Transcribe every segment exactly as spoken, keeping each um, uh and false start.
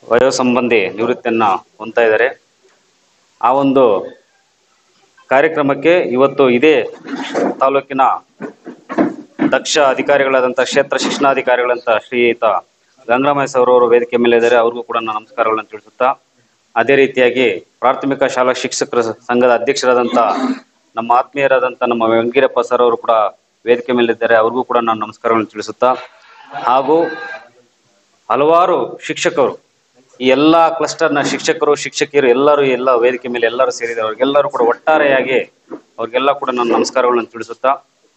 ವಯೋಸಂಬಂಧಿ ನಿವೃತ್ತಿಯನ್ನು ಹೊಂದ್ತಾ ಇದ್ದಾರೆ. ಆ ಒಂದು ಕಾರ್ಯಕ್ರಮಕ್ಕೆ ಇವತ್ತು ಇದೇ ತಾಲೂಕಿನ ದಕ್ಷ ಅಧಿಕಾರಿಗಳಾದಂಥ ಕ್ಷೇತ್ರ ಶಿಕ್ಷಣಾಧಿಕಾರಿಗಳಂತ ಶ್ರೀಯುತ ಗಂಗರಾಮಯ್ಯ ಸರ್ ಅವರು ವೇದಿಕೆ ಮೇಲೆ ಇದ್ದಾರೆ. ಅವ್ರಿಗೂ ಕೂಡ ನಾನು ನಮಸ್ಕಾರಗಳನ್ನು ತಿಳಿಸುತ್ತಾ, ಅದೇ ರೀತಿಯಾಗಿ ಪ್ರಾಥಮಿಕ ಶಾಲಾ ಶಿಕ್ಷಕರ ಸಂಘದ ಅಧ್ಯಕ್ಷರಾದಂಥ ನಮ್ಮ ಆತ್ಮೀಯರಾದಂಥ ನಮ್ಮ ವೆಂಕೀರಪ್ಪ ಸರ್ ಅವರು ಕೂಡ ವೇದಿಕೆ ಮೇಲಿದ್ದಾರೆ. ಅವ್ರಿಗೂ ಕೂಡ ನಾನು ನಮಸ್ಕಾರಗಳನ್ನು ತಿಳಿಸುತ್ತಾ, ಹಾಗೂ ಹಲವಾರು ಶಿಕ್ಷಕರು, ಈ ಎಲ್ಲ ಕ್ಲಸ್ಟರ್ನ ಶಿಕ್ಷಕರು ಶಿಕ್ಷಕಿಯರು ಎಲ್ಲರೂ ಎಲ್ಲ ವೇದಿಕೆ ಮೇಲೆ ಎಲ್ಲರೂ ಸೇರಿದ್ದಾರೆ. ಅವ್ರಿಗೆಲ್ಲರೂ ಕೂಡ ಒಟ್ಟಾರೆಯಾಗಿ ಅವ್ರಿಗೆಲ್ಲ ಕೂಡ ನಾನು ನಮಸ್ಕಾರಗಳನ್ನು ತಿಳಿಸುತ್ತಾ,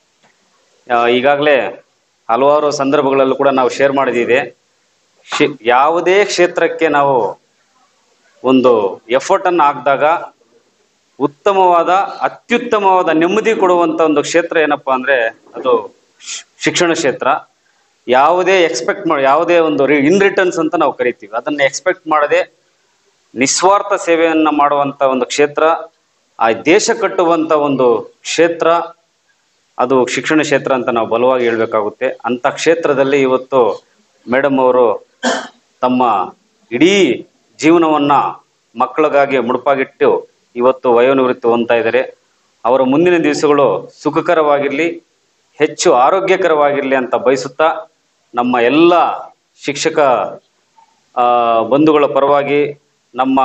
ಈಗಾಗಲೇ ಹಲವಾರು ಸಂದರ್ಭಗಳಲ್ಲೂ ಕೂಡ ನಾವು ಶೇರ್ ಮಾಡಿದ್ದೀವಿ. ಶಿ ಯಾವುದೇ ಕ್ಷೇತ್ರಕ್ಕೆ ನಾವು ಒಂದು ಎಫರ್ಟನ್ನು ಹಾಕಿದಾಗ ಉತ್ತಮವಾದ ಅತ್ಯುತ್ತಮವಾದ ನೆಮ್ಮದಿ ಕೊಡುವಂಥ ಒಂದು ಕ್ಷೇತ್ರ ಏನಪ್ಪ ಅಂದರೆ ಅದು ಶಿಕ್ಷಣ ಕ್ಷೇತ್ರ. ಯಾವುದೇ ಎಕ್ಸ್ಪೆಕ್ಟ್ ಮಾಡಿ ಯಾವುದೇ ಒಂದು ರಿ ಇನ್ ರಿಟರ್ನ್ಸ್ ಅಂತ ನಾವು ಕರಿತೀವಿ, ಅದನ್ನು ಎಕ್ಸ್ಪೆಕ್ಟ್ ಮಾಡದೆ ನಿಸ್ವಾರ್ಥ ಸೇವೆಯನ್ನು ಮಾಡುವಂಥ ಒಂದು ಕ್ಷೇತ್ರ, ಆ ದೇಶ ಕಟ್ಟುವಂಥ ಒಂದು ಕ್ಷೇತ್ರ ಅದು ಶಿಕ್ಷಣ ಕ್ಷೇತ್ರ ಅಂತ ನಾವು ಬಲವಾಗಿ ಹೇಳಬೇಕಾಗುತ್ತೆ. ಅಂಥ ಕ್ಷೇತ್ರದಲ್ಲಿ ಇವತ್ತು ಮೇಡಮ್ ಅವರು ತಮ್ಮ ಇಡೀ ಜೀವನವನ್ನು ಮಕ್ಕಳಿಗಾಗಿ ಮುಡುಪಾಗಿಟ್ಟು ಇವತ್ತು ವಯೋನಿವೃತ್ತಿ ಹೊಂದ್ತಾ ಇದ್ದಾರೆ. ಅವರ ಮುಂದಿನ ದಿವಸಗಳು ಸುಖಕರವಾಗಿರಲಿ, ಹೆಚ್ಚು ಆರೋಗ್ಯಕರವಾಗಿರಲಿ ಅಂತ ಬಯಸುತ್ತಾ, ನಮ್ಮ ಎಲ್ಲ ಶಿಕ್ಷಕ ಬಂಧುಗಳ ಪರವಾಗಿ, ನಮ್ಮ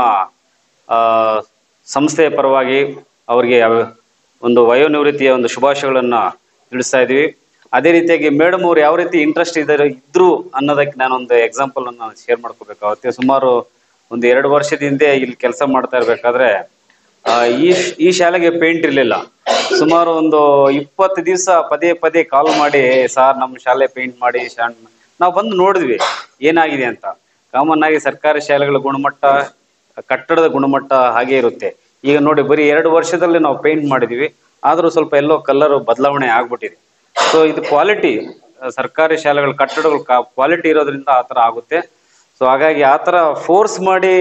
ಸಂಸ್ಥೆಯ ಪರವಾಗಿ ಅವರಿಗೆ ಒಂದು ವಯೋನಿವೃತ್ತಿಯ ಒಂದು ಶುಭಾಶಯಗಳನ್ನು ತಿಳಿಸ್ತಾ ಇದ್ದೀವಿ. ಅದೇ ರೀತಿಯಾಗಿ ಮೇಡಮ್ ಅವರು ಯಾವ ರೀತಿ ಇಂಟ್ರೆಸ್ಟ್ ಇದ್ದಾರೆ ಇದ್ರು ಅನ್ನೋದಕ್ಕೆ ನಾನೊಂದು ಎಕ್ಸಾಂಪಲ್ ಅನ್ನು ಶೇರ್ ಮಾಡ್ಕೋಬೇಕಾಗುತ್ತೆ. ಸುಮಾರು ಒಂದು ಎರಡು ವರ್ಷದ ಹಿಂದೆ ಇಲ್ಲಿ ಕೆಲಸ ಮಾಡ್ತಾ ಇರಬೇಕಾದ್ರೆ ಈ ಈ ಶಾಲೆಗೆ ಪೇಂಟ್ ಇರಲಿಲ್ಲ. ಸುಮಾರು ಒಂದು ಇಪ್ಪತ್ತು ದಿವಸ ಪದೇ ಪದೇ ಕಾಲ್ ಮಾಡಿ, ಸಾರ್ ನಮ್ಮ ಶಾಲೆ ಪೇಂಟ್ ಮಾಡಿ ಶಾನ್ ನಾವು ಬಂದು ನೋಡಿದ್ವಿ ಏನಾಗಿದೆ ಅಂತ. ಕಾಮನ್ ಆಗಿ ಸರ್ಕಾರಿ ಶಾಲೆಗಳ ಗುಣಮಟ್ಟ, ಕಟ್ಟಡದ ಗುಣಮಟ್ಟ ಹಾಗೆ ಇರುತ್ತೆ. ಈಗ ನೋಡಿ ಬರೀ ಎರಡು ವರ್ಷದಲ್ಲಿ ನಾವು ಪೇಂಟ್ ಮಾಡಿದೀವಿ, ಆದರೂ ಸ್ವಲ್ಪ ಎಲ್ಲೋ ಕಲರ್ ಬದಲಾವಣೆ ಆಗ್ಬಿಟ್ಟಿದೆ. ಸೊ ಇದು ಕ್ವಾಲಿಟಿ, ಸರ್ಕಾರಿ ಶಾಲೆಗಳ ಕಟ್ಟಡಗಳು ಕ್ವಾಲಿಟಿ ಇರೋದ್ರಿಂದ ಆ ಥರ ಆಗುತ್ತೆ. ಸೊ ಹಾಗಾಗಿ ಆ ಥರ ಫೋರ್ಸ್ ಮಾಡಿ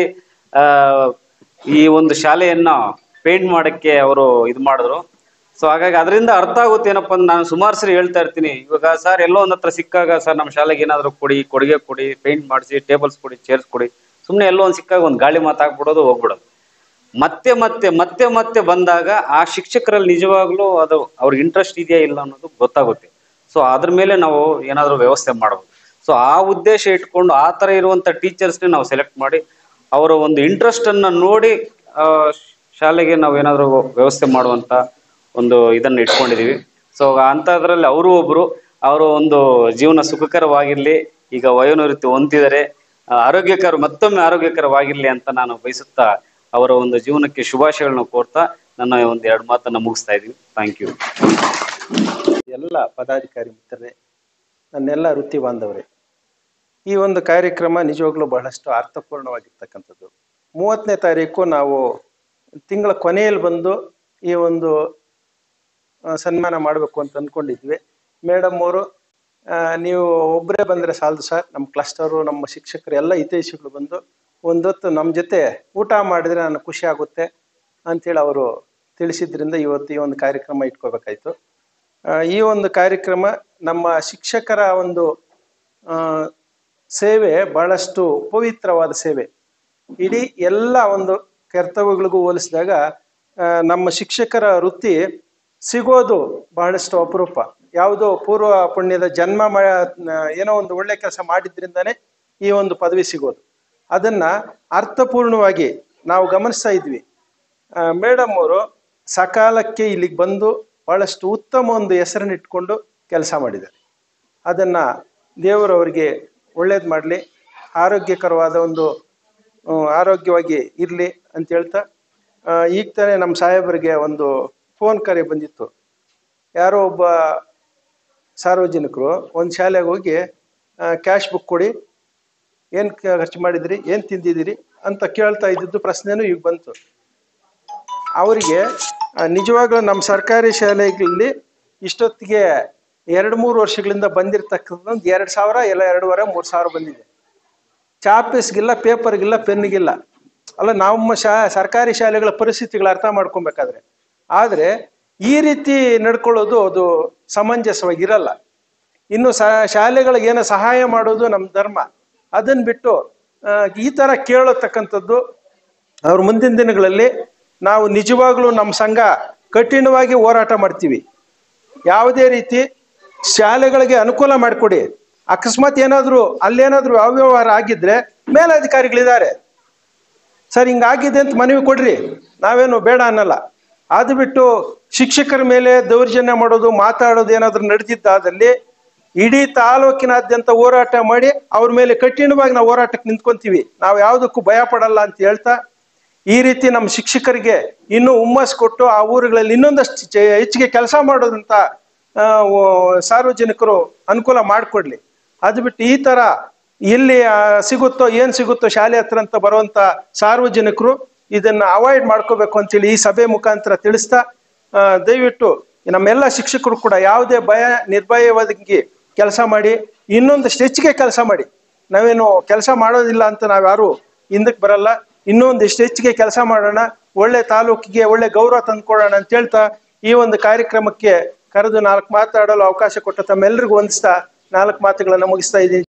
ಈ ಒಂದು ಶಾಲೆಯನ್ನ ಪೇಂಟ್ ಮಾಡೋಕ್ಕೆ ಅವರು ಇದು ಮಾಡಿದ್ರು. ಸೊ ಹಾಗಾಗಿ ಅದರಿಂದ ಅರ್ಥ ಆಗುತ್ತೆ ಏನಪ್ಪ ಅಂದ್ರೆ, ನಾನು ಸುಮಾರು ಸರಿ ಹೇಳ್ತಾ ಇರ್ತೀನಿ, ಇವಾಗ ಸರ್ ಎಲ್ಲೋ ಒಂದು ಹತ್ರ ಸಿಕ್ಕಾಗ ಸರ್ ನಮ್ಮ ಶಾಲೆಗೆ ಏನಾದರೂ ಕೊಡಿ, ಕೊಡುಗೆ ಕೊಡಿ, ಪೇಂಟ್ ಮಾಡಿಸಿ, ಟೇಬಲ್ಸ್ ಕೊಡಿ, ಚೇರ್ಸ್ ಕೊಡಿ, ಸುಮ್ಮನೆ ಎಲ್ಲೋ ಒಂದು ಸಿಕ್ಕಾಗ ಒಂದು ಗಾಳಿ ಮಾತಾಕ್ಬಿಡೋದು ಹೋಗ್ಬಿಡೋದು. ಮತ್ತೆ ಮತ್ತೆ ಮತ್ತೆ ಮತ್ತೆ ಬಂದಾಗ ಆ ಶಿಕ್ಷಕರಲ್ಲಿ ನಿಜವಾಗ್ಲೂ ಅದು ಅವ್ರಿಗೆ ಇಂಟ್ರೆಸ್ಟ್ ಇದೆಯಾ ಇಲ್ಲ ಅನ್ನೋದು ಗೊತ್ತಾಗುತ್ತೆ. ಸೊ ಅದ್ರ ಮೇಲೆ ನಾವು ಏನಾದರೂ ವ್ಯವಸ್ಥೆ ಮಾಡ್ಬೋದು. ಸೊ ಆ ಉದ್ದೇಶ ಇಟ್ಕೊಂಡು ಆ ಥರ ಇರುವಂಥ ಟೀಚರ್ಸ್ನೇ ನಾವು ಸೆಲೆಕ್ಟ್ ಮಾಡಿ ಅವರ ಒಂದು ಇಂಟ್ರೆಸ್ಟನ್ನು ನೋಡಿ ಶಾಲೆಗೆ ನಾವು ಏನಾದರೂ ವ್ಯವಸ್ಥೆ ಮಾಡುವಂಥ ಒಂದು ಇದನ್ನು ಇಟ್ಕೊಂಡಿದ್ದೀವಿ. ಸೊ ಅಂಥದ್ರಲ್ಲಿ ಅವರು ಒಬ್ಬರು, ಅವರು ಒಂದು ಜೀವನ ಸುಖಕರವಾಗಿರಲಿ, ಈಗ ವಯೋನಿವೃತ್ತಿ ಹೊಂದಿದ್ದಾರೆ, ಆರೋಗ್ಯಕರ ಮತ್ತೊಮ್ಮೆ ಆರೋಗ್ಯಕರವಾಗಿರಲಿ ಅಂತ ನಾನು ಬಯಸುತ್ತಾ ಅವರ ಒಂದು ಜೀವನಕ್ಕೆ ಶುಭಾಶಯಗಳನ್ನ ಕೋರ್ತಾ ನನ್ನ ಒಂದು ಎರಡು ಮಾತನ್ನು ಮುಗಿಸ್ತಾ ಇದ್ದೀನಿ. Thank you. ಎಲ್ಲ ಪದಾಧಿಕಾರಿ ಮಿತ್ರರೇ, ನನ್ನೆಲ್ಲ ವೃತ್ತಿ ಬಾಂಧವರೇ, ಈ ಒಂದು ಕಾರ್ಯಕ್ರಮ ನಿಜವಾಗ್ಲೂ ಬಹಳಷ್ಟು ಅರ್ಥಪೂರ್ಣವಾಗಿರ್ತಕ್ಕಂಥದ್ದು. ಮೂವತ್ತನೇ ತಾರೀಕು ನಾವು ತಿಂಗಳ ಕೊನೆಯಲ್ಲಿ ಬಂದು ಈ ಒಂದು ಸನ್ಮಾನ ಮಾಡಬೇಕು ಅಂತ ಅಂದ್ಕೊಂಡಿದ್ವಿ. ಮೇಡಮ್ ಅವರು ನೀವು ಒಬ್ಬರೇ ಬಂದರೆ ಸಾಲದು ಸರ್, ನಮ್ಮ ಕ್ಲಸ್ಟರು ನಮ್ಮ ಶಿಕ್ಷಕರು ಎಲ್ಲ ಹಿತೈಷಿಗಳು ಬಂದು ಒಂದೊತ್ತು ನಮ್ಮ ಜೊತೆ ಊಟ ಮಾಡಿದರೆ ನನಗೆ ಖುಷಿ ಆಗುತ್ತೆ ಅಂಥೇಳಿ ಅವರು ತಿಳಿಸಿದ್ರಿಂದ ಇವತ್ತು ಈ ಒಂದು ಕಾರ್ಯಕ್ರಮ ಇಟ್ಕೋಬೇಕಾಯ್ತು. ಈ ಒಂದು ಕಾರ್ಯಕ್ರಮ ನಮ್ಮ ಶಿಕ್ಷಕರ ಒಂದು ಸೇವೆ ಬಹಳಷ್ಟು ಪವಿತ್ರವಾದ ಸೇವೆ. ಇಡೀ ಎಲ್ಲ ಒಂದು ಕರ್ತವ್ಯಗಳಿಗೂ ಹೋಲಿಸಿದಾಗ ನಮ್ಮ ಶಿಕ್ಷಕರ ವೃತ್ತಿ ಸಿಗೋದು ಬಹಳಷ್ಟು ಅಪರೂಪ. ಯಾವುದೋ ಪೂರ್ವ ಪುಣ್ಯದ ಜನ್ಮ ಏನೋ ಒಂದು ಒಳ್ಳೆ ಕೆಲಸ ಮಾಡಿದ್ರಿಂದಾನೇ ಈ ಒಂದು ಪದವಿ ಸಿಗೋದು. ಅದನ್ನ ಅರ್ಥಪೂರ್ಣವಾಗಿ ನಾವು ಗಮನಿಸ್ತಾ ಇದ್ವಿ. ಮೇಡಮ್ ಅವರು ಸಕಾಲಕ್ಕೆ ಇಲ್ಲಿಗೆ ಬಂದು ಬಹಳಷ್ಟು ಉತ್ತಮ ಒಂದು ಹೆಸರನ್ನು ಇಟ್ಕೊಂಡು ಕೆಲಸ ಮಾಡಿದ್ದಾರೆ. ಅದನ್ನ ದೇವರವರಿಗೆ ಒಳ್ಳೇದು ಮಾಡಲಿ, ಆರೋಗ್ಯಕರವಾದ ಒಂದು ಆರೋಗ್ಯವಾಗಿ ಇರಲಿ ಅಂತ ಹೇಳ್ತಾ, ಈಗ ತಾನೇ ನಮ್ಮ ಸಾಹೇಬರಿಗೆ ಒಂದು ಫೋನ್ ಕರೆ ಬಂದಿತ್ತು. ಯಾರೋ ಒಬ್ಬ ಸಾರ್ವಜನಿಕರು ಒಂದು ಶಾಲೆಗೆ ಹೋಗಿ ಕ್ಯಾಶ್ ಬುಕ್ ಕೊಡಿ, ಏನು ಖರ್ಚು ಮಾಡಿದಿರಿ, ಏನು ತಿಂದಿದ್ದೀರಿ ಅಂತ ಕೇಳ್ತಾ ಇದ್ದಿದ್ದು ಪ್ರಶ್ನೆನೂ ಈಗ ಬಂತು. ಅವರಿಗೆ ನಿಜವಾಗ್ಲೂ ನಮ್ಮ ಸರ್ಕಾರಿ ಶಾಲೆಗಳಲ್ಲಿ ಇಷ್ಟೊತ್ತಿಗೆ ಎರಡು ಮೂರು ವರ್ಷಗಳಿಂದ ಬಂದಿರತಕ್ಕಂಥ ಎರಡು ಸಾವಿರ ಎಲ್ಲ ಎರಡೂವರೆ ಮೂರು ಸಾವಿರ ಬಂದಿದೆ. ಚಾಪೀಸ್ಗಿಲ್ಲ, ಪೇಪರ್ಗಿಲ್ಲ, ಪೆನ್ಗಿಲ್ಲ. ಅಲ್ಲ, ನಮ್ಮ ಶಾ ಸರ್ಕಾರಿ ಶಾಲೆಗಳ ಪರಿಸ್ಥಿತಿಗಳು ಅರ್ಥ ಮಾಡ್ಕೊಬೇಕಾದ್ರೆ. ಆದರೆ ಈ ರೀತಿ ನಡ್ಕೊಳ್ಳೋದು ಅದು ಸಮಂಜಸವಾಗಿರಲ್ಲ. ಇನ್ನು ಸ ಶಾಲೆಗಳಿಗೆ ಏನೋ ಸಹಾಯ ಮಾಡೋದು ನಮ್ಮ ಧರ್ಮ. ಅದನ್ನು ಬಿಟ್ಟು ಈ ಥರ ಕೇಳತಕ್ಕಂಥದ್ದು ಅವ್ರ ಮುಂದಿನ ದಿನಗಳಲ್ಲಿ ನಾವು ನಿಜವಾಗ್ಲೂ ನಮ್ಮ ಸಂಘ ಕಠಿಣವಾಗಿ ಹೋರಾಟ ಮಾಡ್ತೀವಿ. ಯಾವುದೇ ರೀತಿ ಶಾಲೆಗಳಿಗೆ ಅನುಕೂಲ ಮಾಡಿಕೊಡಿ. ಅಕಸ್ಮಾತ್ ಏನಾದರೂ ಅಲ್ಲೇನಾದರೂ ಅವ್ಯವಹಾರ ಆಗಿದ್ರೆ ಮೇಲಧಿಕಾರಿಗಳಿದ್ದಾರೆ, ಸರ್ ಹಿಂಗಾಗಿದೆ ಅಂತ ಮನವಿ ಕೊಡ್ರಿ, ನಾವೇನು ಬೇಡ ಅನ್ನಲ್ಲ. ಅದು ಬಿಟ್ಟು ಶಿಕ್ಷಕರ ಮೇಲೆ ದೌರ್ಜನ್ಯ ಮಾಡೋದು ಮಾತಾಡೋದು ಏನಾದರೂ ನಡೆದಿದ್ದಾದಲ್ಲಿ ಇಡೀ ತಾಲೂಕಿನಾದ್ಯಂತ ಹೋರಾಟ ಮಾಡಿ ಅವ್ರ ಮೇಲೆ ಕಠಿಣವಾಗಿ ನಾವು ಹೋರಾಟಕ್ಕೆ ನಿಂತ್ಕೊಂತೀವಿ. ನಾವು ಯಾವುದಕ್ಕೂ ಭಯ ಪಡಲ್ಲ ಅಂತ ಹೇಳ್ತಾ, ಈ ರೀತಿ ನಮ್ಮ ಶಿಕ್ಷಕರಿಗೆ ಇನ್ನೂ ಹುಮ್ಮಸ್ ಕೊಟ್ಟು ಆ ಊರುಗಳಲ್ಲಿ ಇನ್ನೊಂದಷ್ಟು ಹೆಚ್ಚಿಗೆ ಕೆಲಸ ಮಾಡೋದಂತ ಸಾರ್ವಜನಿಕರು ಅನುಕೂಲ ಮಾಡಿಕೊಡ್ಲಿ. ಅದು ಬಿಟ್ಟು ಈ ಥರ ಎಲ್ಲಿ ಸಿಗುತ್ತೋ ಏನು ಸಿಗುತ್ತೋ ಶಾಲೆ ಹತ್ರ ಅಂತ ಬರುವಂಥ ಸಾರ್ವಜನಿಕರು ಇದನ್ನು ಅವಾಯ್ಡ್ ಮಾಡ್ಕೋಬೇಕು ಅಂತೇಳಿ ಈ ಸಭೆ ಮುಖಾಂತರ ತಿಳಿಸ್ತಾ, ದಯವಿಟ್ಟು ನಮ್ಮೆಲ್ಲ ಶಿಕ್ಷಕರು ಕೂಡ ಯಾವುದೇ ಭಯ ನಿರ್ಭಯವಾಗಿ ಕೆಲಸ ಮಾಡಿ, ಇನ್ನೊಂದಷ್ಟು ಹೆಚ್ಚಿಗೆ ಕೆಲಸ ಮಾಡಿ. ನಾವೇನು ಕೆಲಸ ಮಾಡೋದಿಲ್ಲ ಅಂತ ನಾವು ಯಾರು ಹಿಂದಕ್ಕೆ ಬರಲ್ಲ. ಇನ್ನೊಂದಿಷ್ಟು ಹೆಚ್ಚಿಗೆ ಕೆಲಸ ಮಾಡೋಣ, ಒಳ್ಳೆ ತಾಲೂಕಿಗೆ ಒಳ್ಳೆ ಗೌರವ ತಂದುಕೊಡೋಣ ಅಂತ ಹೇಳ್ತಾ ಈ ಒಂದು ಕಾರ್ಯಕ್ರಮಕ್ಕೆ ಕರೆದು ನಾಲ್ಕು ಮಾತಾಡಲು ಅವಕಾಶ ಕೊಟ್ಟ ತಮ್ಮೆಲ್ಲರಿಗೂ ವಂದಿಸ್ತಾ ನಾಲ್ಕು ಮಾತುಗಳನ್ನು ಮುಗಿಸ್ತಾ ಇದ್ದೀನಿ.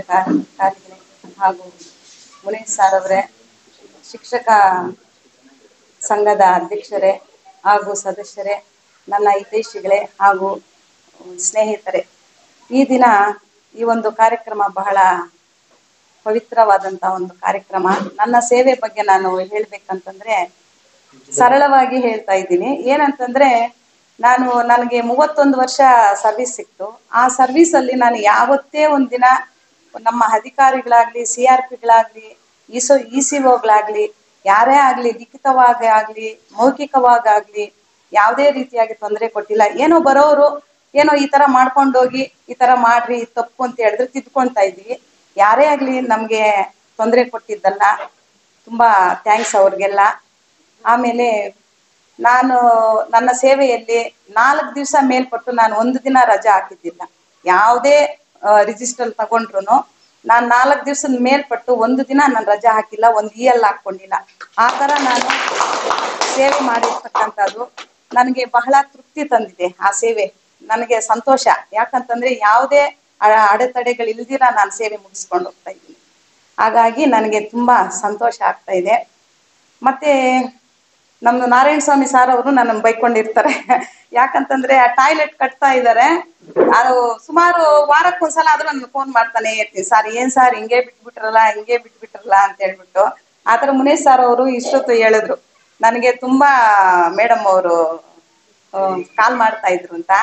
ಹಾಗೂ ಮುನೇಶ್ ಸಾರ್ ಅವರೇ, ಶಿಕ್ಷಕ ಸಂಘದ ಅಧ್ಯಕ್ಷರೇ ಹಾಗೂ ಸದಸ್ಯರೇ, ನನ್ನ ಹಿತೈಷಿಗಳೇ ಹಾಗೂ ಸ್ನೇಹಿತರೆ, ಈ ದಿನ ಈ ಒಂದು ಕಾರ್ಯಕ್ರಮ ಬಹಳ ಪವಿತ್ರವಾದಂತಹ ಒಂದು ಕಾರ್ಯಕ್ರಮ. ನನ್ನ ಸೇವೆ ಬಗ್ಗೆ ನಾನು ಹೇಳ್ಬೇಕಂತಂದ್ರೆ ಸರಳವಾಗಿ ಹೇಳ್ತಾ ಇದ್ದೀನಿ. ಏನಂತಂದ್ರೆ, ನಾನು ನನಗೆ ಮೂವತ್ತೊಂದು ವರ್ಷ ಸರ್ವಿಸ್ ಸಿಕ್ತು. ಆ ಸರ್ವಿಸ್ ಅಲ್ಲಿ ನಾನು ಯಾವತ್ತೇ ಒಂದಿನ ನಮ್ಮ ಅಧಿಕಾರಿಗಳಾಗ್ಲಿ, ಸಿ ಆರ್ ಪಿಗಳಾಗ್ಲಿ, ಇಸೋ ಇ ಸಿ ಒಗಳಾಗ್ಲಿ, ಯಾರೇ ಆಗ್ಲಿ ಲಿಖಿತವಾಗಿ ಆಗ್ಲಿ ಮೌಖಿಕವಾಗಾಗ್ಲಿ ಯಾವುದೇ ರೀತಿಯಾಗಿ ತೊಂದರೆ ಕೊಟ್ಟಿಲ್ಲ. ಏನೋ ಬರೋರು ಏನೋ ಈ ತರ ಮಾಡ್ಕೊಂಡೋಗಿ ಈ ತರ ಮಾಡ್ರಿ ತಪ್ಪು ಅಂತ ಹೇಳಿದ್ರೆ ತಿದ್ಕೊಂತಾ ಇದ್ವಿ. ಯಾರೇ ಆಗ್ಲಿ ನಮ್ಗೆ ತೊಂದರೆ ಕೊಟ್ಟಿದ್ದಲ್ಲ, ತುಂಬಾ ಥ್ಯಾಂಕ್ಸ್ ಅವ್ರಿಗೆಲ್ಲ. ಆಮೇಲೆ ನಾನು ನನ್ನ ಸೇವೆಯಲ್ಲಿ ನಾಲ್ಕು ದಿವಸ ಮೇಲ್ಪಟ್ಟು ನಾನು ಒಂದು ದಿನ ರಜೆ ಹಾಕಿದ್ದಿಲ್ಲ. ಯಾವುದೇ ರಿಜಿಸ್ಟರ್ ತಗೊಂಡ್ರು ನಾನು ನಾಲ್ಕು ದಿವಸದ ಮೇಲ್ಪಟ್ಟು ಒಂದು ದಿನ ನಾನು ರಜೆ ಹಾಕಿಲ್ಲ, ಒಂದು ಇ ಎಲ್ ಹಾಕೊಂಡಿಲ್ಲ. ಆ ತರ ನಾನು ಸೇವೆ ಮಾಡಿರ್ತಕ್ಕಂಥದ್ದು ನನಗೆ ಬಹಳ ತೃಪ್ತಿ ತಂದಿದೆ. ಆ ಸೇವೆ ನನಗೆ ಸಂತೋಷ. ಯಾಕಂತಂದ್ರೆ ಯಾವುದೇ ಅಡೆತಡೆಗಳು ಇಲ್ದಿರ ನಾನು ಸೇವೆ ಮುಗಿಸ್ಕೊಂಡು ಹೋಗ್ತಾ ಇದ್ದೀನಿ. ಹಾಗಾಗಿ ನನಗೆ ತುಂಬಾ ಸಂತೋಷ ಆಗ್ತಾ ಇದೆ. ಮತ್ತೆ ನಮ್ದು ನಾರಾಯಣ ಸ್ವಾಮಿ ಸಾರ್ ಅವರು ನನ್ನನ್ನು ಬೈಕೊಂಡಿರ್ತಾರೆ. ಯಾಕಂತಂದ್ರೆ ಆ ಟಾಯ್ಲೆಟ್ ಕಟ್ತಾ ಇದ್ದಾರೆ, ಅದು ಸುಮಾರು ವಾರಕ್ಕೊಂದ್ಸಲ ಆದ್ರೂ ನನ್ಗೆ ಫೋನ್ ಮಾಡ್ತಾನೆ ಇರ್ತೀನಿ, ಸಾರ್ ಏನ್ ಸಾರ್ ಹಿಂಗೆ ಬಿಟ್ಬಿಟ್ರಲ್ಲ ಹಿಂಗೆ ಬಿಟ್ಬಿಟ್ರಲ್ಲ ಅಂತ ಹೇಳ್ಬಿಟ್ಟು. ಆತರ ಮುನೇಶ್ ಸಾರ್ ಅವರು ಇಷ್ಟೊತ್ತು ಹೇಳಿದ್ರು ನನಗೆ, ತುಂಬಾ ಮೇಡಮ್ ಅವರು ಕಾಲ್ ಮಾಡ್ತಾ ಇದ್ರು ಅಂತ.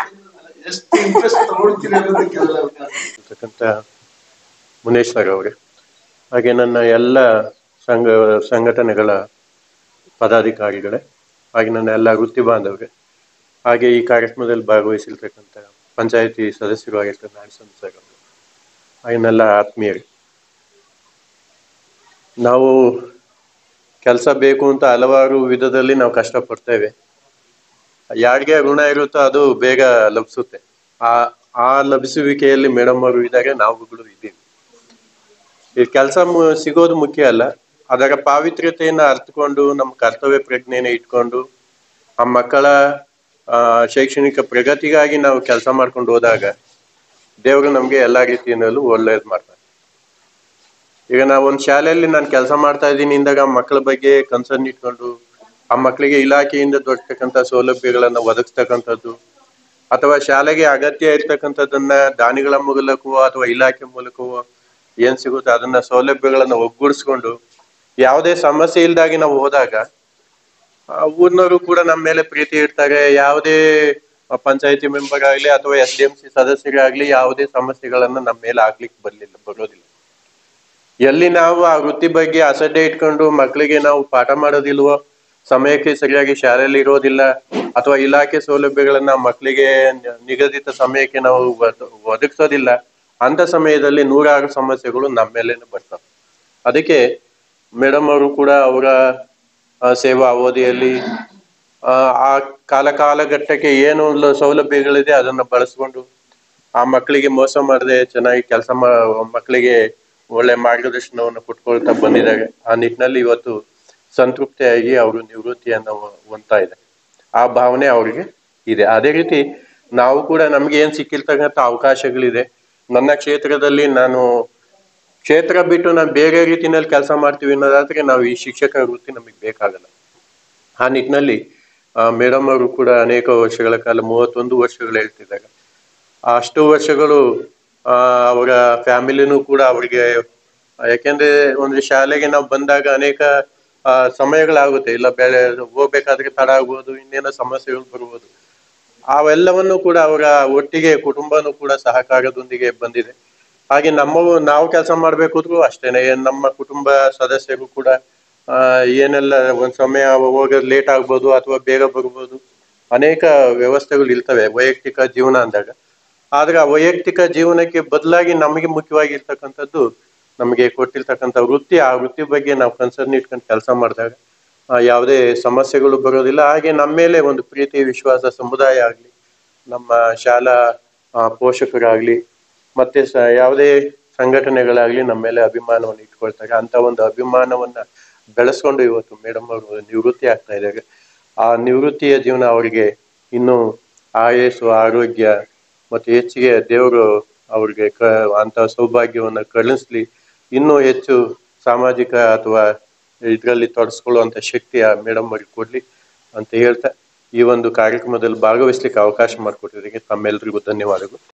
ಮುನೇಶ್ ಸರ್ ಅವರೇ, ಹಾಗೆ ನನ್ನ ಎಲ್ಲ ಸಂಘ ಸಂಘಟನೆಗಳ ಪದಾಧಿಕಾರಿಗಳೇ, ಹಾಗೆ ನನ್ನ ಎಲ್ಲ ವೃತ್ತಿ ಬಾಂಧವರೇ, ಹಾಗೆ ಈ ಕಾರ್ಯಕ್ರಮದಲ್ಲಿ ಭಾಗವಹಿಸಿರ್ತಕ್ಕಂಥ ಪಂಚಾಯತಿ ಸದಸ್ಯರು ಆಗಿರ್ತಕ್ಕಂಥ ನಾರಾಯಣ ಸರ್ ಅವರು, ಹಾಗೆ ನನ್ನ ಆತ್ಮೀಯರು. ನಾವು ಕೆಲಸ ಬೇಕು ಅಂತ ಹಲವಾರು ವಿಧದಲ್ಲಿ ನಾವು ಕಷ್ಟಪಡ್ತೇವೆ. ಯಾರಿಗೆ ಋಣ ಇರುತ್ತೋ ಅದು ಬೇಗ ಲಭಿಸುತ್ತೆ. ಆ ಆ ಲಭಿಸುವಿಕೆಯಲ್ಲಿ ಮೇಡಮ್ ಅವರು ಇದ್ದಾರೆ, ನಾವುಗಳು ಇದ್ದೀವಿ. ಈ ಕೆಲಸ ಸಿಗೋದು ಮುಖ್ಯ ಅಲ್ಲ, ಅದರ ಪಾವಿತ್ರ್ಯತೆಯನ್ನು ಅರ್ಥಕೊಂಡು ನಮ್ಮ ಕರ್ತವ್ಯ ಪ್ರಜ್ಞೆಯನ್ನು ಇಟ್ಕೊಂಡು ಆ ಮಕ್ಕಳ ಆ ಶೈಕ್ಷಣಿಕ ಪ್ರಗತಿಗಾಗಿ ನಾವು ಕೆಲಸ ಮಾಡ್ಕೊಂಡು ಹೋದಾಗ ದೇವರು ನಮ್ಗೆ ಎಲ್ಲಾ ರೀತಿಯಿಂದಲೂ ಒಳ್ಳೇದು ಮಾಡ್ತಾರೆ. ಈಗ ನಾವು ಒಂದು ಶಾಲೆಯಲ್ಲಿ ನಾನು ಕೆಲಸ ಮಾಡ್ತಾ ಇದ್ದೀನಿ ಇಂದಾಗ ಮಕ್ಕಳ ಬಗ್ಗೆ ಕನ್ಸರ್ನ್ ಇಟ್ಕೊಂಡು ಆ ಮಕ್ಕಳಿಗೆ ಇಲಾಖೆಯಿಂದ ದೊರಕತಕ್ಕಂಥ ಸೌಲಭ್ಯಗಳನ್ನ ಒದಗಿಸ್ತಕ್ಕಂಥದ್ದು, ಅಥವಾ ಶಾಲೆಗೆ ಅಗತ್ಯ ಇರ್ತಕ್ಕಂಥದ್ದನ್ನ ದಾನಿಗಳ ಮೂಲಕವೋ ಅಥವಾ ಇಲಾಖೆ ಮೂಲಕವೋ ಏನ್ ಸಿಗುತ್ತೆ ಅದನ್ನ ಸೌಲಭ್ಯಗಳನ್ನ ಒಗ್ಗೂಡಿಸ್ಕೊಂಡು ಯಾವುದೇ ಸಮಸ್ಯೆ ಇಲ್ದಾಗಿ ನಾವು ಹೋದಾಗ ಊರಿನವರು ಕೂಡ ನಮ್ಮ ಮೇಲೆ ಪ್ರೀತಿ ಇರ್ತಾರೆ. ಯಾವುದೇ ಪಂಚಾಯತಿ ಮೆಂಬರ್ ಆಗ್ಲಿ ಅಥವಾ ಎಸ್ ಡಿ ಎಂ ಸಿ ಸದಸ್ಯರಾಗ್ಲಿ ಯಾವುದೇ ಸಮಸ್ಯೆಗಳನ್ನ ನಮ್ಮ ಮೇಲೆ ಹಾಕ್ಲಿಕ್ಕೆ ಬರ್ಲಿಲ್ಲ ಬರೋದಿಲ್ಲ. ಎಲ್ಲಿ ನಾವು ಆ ವೃತ್ತಿ ಬಗ್ಗೆ ಅಸಡ್ಡೆ ಇಟ್ಕೊಂಡು ಮಕ್ಕಳಿಗೆ ನಾವು ಪಾಠ ಮಾಡೋದಿಲ್ವೋ, ಸಮಯಕ್ಕೆ ಸರಿಯಾಗಿ ಶಾಲೆಯಲ್ಲಿ ಇರೋದಿಲ್ಲ, ಅಥವಾ ಇಲಾಖೆ ಸೌಲಭ್ಯಗಳನ್ನ ಮಕ್ಕಳಿಗೆ ನಿಗದಿತ ಸಮಯಕ್ಕೆ ನಾವು ಒದಗಿಸೋದಿಲ್ಲ, ಅಂತ ಸಮಯದಲ್ಲಿ ನೂರಾರು ಸಮಸ್ಯೆಗಳು ನಮ್ಮ ಮೇಲೇನೆ ಬರ್ತವೆ. ಅದಕ್ಕೆ ಮೇಡಮ್ ಅವರು ಕೂಡ ಅವರ ಸೇವಾ ಅವಧಿಯಲ್ಲಿ ಆ ಕಾಲ ಕಾಲಘಟ್ಟಕ್ಕೆ ಏನು ಸೌಲಭ್ಯಗಳಿದೆ ಅದನ್ನ ಬಳಸ್ಕೊಂಡು ಆ ಮಕ್ಕಳಿಗೆ ಮೋಸ ಮಾಡದೆ ಚೆನ್ನಾಗಿ ಕೆಲಸ ಮಾ ಮಕ್ಕಳಿಗೆ ಒಳ್ಳೆ ಮಾರ್ಗದರ್ಶನವನ್ನು ಕೊಟ್ಕೊಳ್ತಾ ಬಂದಿದ್ದಾರೆ. ಆ ನಿಟ್ಟಿನಲ್ಲಿ ಇವತ್ತು ಸಂತೃಪ್ತಿಯಾಗಿ ಅವರು ನಿವೃತ್ತಿಯನ್ನು ಹೊಂದ್ತಾ ಇದೆ. ಆ ಭಾವನೆ ಅವ್ರಿಗೆ ಇದೆ. ಅದೇ ರೀತಿ ನಾವು ಕೂಡ ನಮ್ಗೆ ಏನ್ ಸಿಕ್ಕಿರ್ತಕ್ಕಂಥ ಅವಕಾಶಗಳಿದೆ, ನನ್ನ ಕ್ಷೇತ್ರದಲ್ಲಿ ನಾನು ಕ್ಷೇತ್ರ ಬಿಟ್ಟು ನಾವು ಬೇರೆ ರೀತಿಯಲ್ಲಿ ಕೆಲಸ ಮಾಡ್ತೀವಿ ಅನ್ನೋದಾದ್ರೆ ನಾವು ಈ ಶಿಕ್ಷಕ ವೃತ್ತಿ ನಮಗೆ ಬೇಕಾಗಲ್ಲ. ಆ ನಿಟ್ಟಿನಲ್ಲಿ ಮೇಡಮ್ ಅವರು ಕೂಡ ಅನೇಕ ವರ್ಷಗಳ ಕಾಲ ಮೂವತ್ತೊಂದು ವರ್ಷಗಳು ಹೇಳ್ತಿದ್ದಾರೆ. ಅಷ್ಟು ವರ್ಷಗಳು ಆ ಅವರ ಫ್ಯಾಮಿಲಿನೂ ಕೂಡ ಅವರಿಗೆ, ಯಾಕೆಂದ್ರೆ ಒಂದು ಶಾಲೆಗೆ ನಾವು ಬಂದಾಗ ಅನೇಕ ಆ ಸಮಯಗಳಾಗುತ್ತೆ, ಇಲ್ಲ ಬೆಳೆ ಹೋಗ್ಬೇಕಾದ್ರೆ ತಡ ಆಗ್ಬೋದು, ಇನ್ನೇನೋ ಸಮಸ್ಯೆಗಳು ಬರ್ಬೋದು. ಅವೆಲ್ಲವನ್ನು ಕೂಡ ಅವರ ಒಟ್ಟಿಗೆ ಕುಟುಂಬನೂ ಕೂಡ ಸಹಕಾರದೊಂದಿಗೆ ಬಂದಿದೆ. ಹಾಗೆ ನಮ್ಮ ನಾವು ಕೆಲಸ ಮಾಡ್ಬೇಕಾದ್ರೂ ಅಷ್ಟೇನೆ, ನಮ್ಮ ಕುಟುಂಬ ಸದಸ್ಯರು ಕೂಡ ಆ ಏನೆಲ್ಲ ಒಂದ್ ಸಮಯ ಹೋಗೋದು ಲೇಟ್ ಆಗ್ಬೋದು ಅಥವಾ ಬೇಗ ಬರ್ಬೋದು, ಅನೇಕ ವ್ಯವಸ್ಥೆಗಳು ಇರ್ತವೆ ವೈಯಕ್ತಿಕ ಜೀವನ ಅಂದಾಗ. ಆದ್ರೆ ಆ ವೈಯಕ್ತಿಕ ಜೀವನಕ್ಕೆ ಬದಲಾಗಿ ನಮಗೆ ಮುಖ್ಯವಾಗಿರ್ತಕ್ಕಂಥದ್ದು ನಮಗೆ ಕೊಟ್ಟಿರ್ತಕ್ಕಂಥ ವೃತ್ತಿ. ಆ ವೃತ್ತಿ ಬಗ್ಗೆ ನಾವು ಕನ್ಸರ್ನ್ ಇಟ್ಕೊಂಡು ಕೆಲಸ ಮಾಡಿದಾಗ ಯಾವುದೇ ಸಮಸ್ಯೆಗಳು ಬರೋದಿಲ್ಲ. ಹಾಗೆ ನಮ್ಮ ಮೇಲೆ ಒಂದು ಪ್ರೀತಿ ವಿಶ್ವಾಸ ಸಮುದಾಯ ಆಗ್ಲಿ, ನಮ್ಮ ಶಾಲಾ ಪೋಷಕರಾಗ್ಲಿ, ಮತ್ತೆ ಸ ಯಾವುದೇ ಸಂಘಟನೆಗಳಾಗ್ಲಿ ನಮ್ಮ ಮೇಲೆ ಅಭಿಮಾನವನ್ನು ಇಟ್ಕೊಳ್ತಾರೆ. ಅಂತ ಒಂದು ಅಭಿಮಾನವನ್ನ ಬೆಳೆಸ್ಕೊಂಡು ಇವತ್ತು ಮೇಡಮ್ ಅವರು ನಿವೃತ್ತಿ ಆಗ್ತಾ ಇದ್ದಾರೆ. ಆ ನಿವೃತ್ತಿಯ ಜೀವನ ಅವರಿಗೆ ಇನ್ನು ಆಯಸ್ಸು, ಆರೋಗ್ಯ ಮತ್ತೆ ಹೆಚ್ಚಿಗೆ ದೇವರು ಅವ್ರಿಗೆ ಕ ಅಂತ ಸೌಭಾಗ್ಯವನ್ನ ಕರುಣಿಸ್ಲಿ, ಇನ್ನೂ ಹೆಚ್ಚು ಸಾಮಾಜಿಕ ಅಥವಾ ಇದರಲ್ಲಿ ತೊಡಸ್ಕೊಳ್ಳುವಂತ ಶಕ್ತಿ ಆ ಮೇಡಮ್ ಅವ್ರಿಗೆ ಕೊಡ್ಲಿ ಅಂತ ಹೇಳ್ತಾ ಈ ಒಂದು ಕಾರ್ಯಕ್ರಮದಲ್ಲಿ ಭಾಗವಹಿಸ್ಲಿಕ್ಕೆ ಅವಕಾಶ ಮಾಡಿಕೊಟ್ಟಿದ್ದಕ್ಕೆ ತಮ್ಮೆಲ್ಲರಿಗೂ ಧನ್ಯವಾದಗಳು.